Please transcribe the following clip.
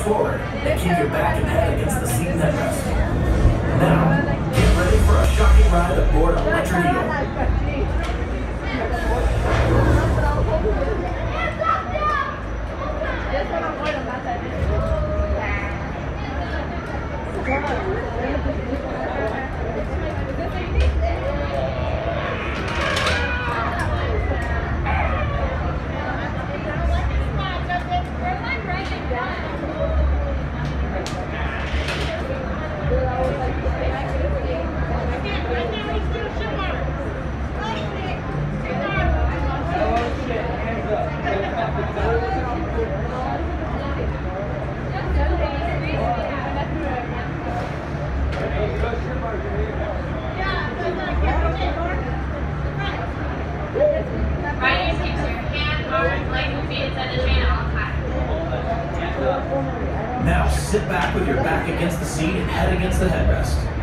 forward and keep your back and head against the seat and headrest. Now, get ready for a shocking ride aboard Electric Eel. Riders keep your hand, arms, legs, and feet inside the train at all times. Now sit back with your back against the seat and head against the headrest.